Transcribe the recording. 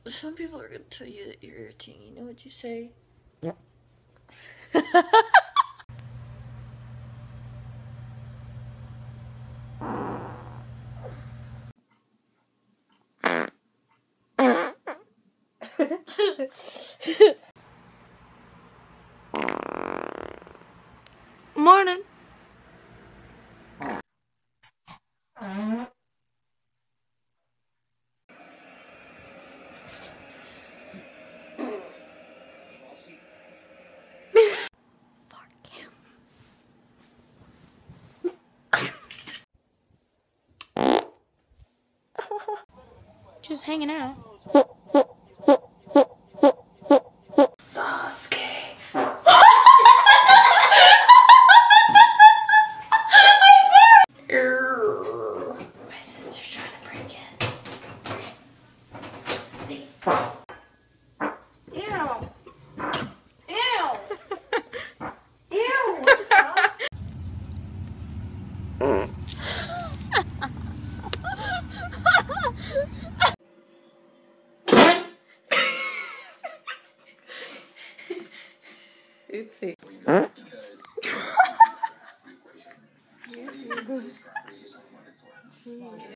Some people are gonna tell you that you're irritating. You know what you say? Yep. Morning. Fuck him. Just hanging out. Sasuke. My sister's trying to break in. Ew. Ew. Ew. Oopsie. Excuse me.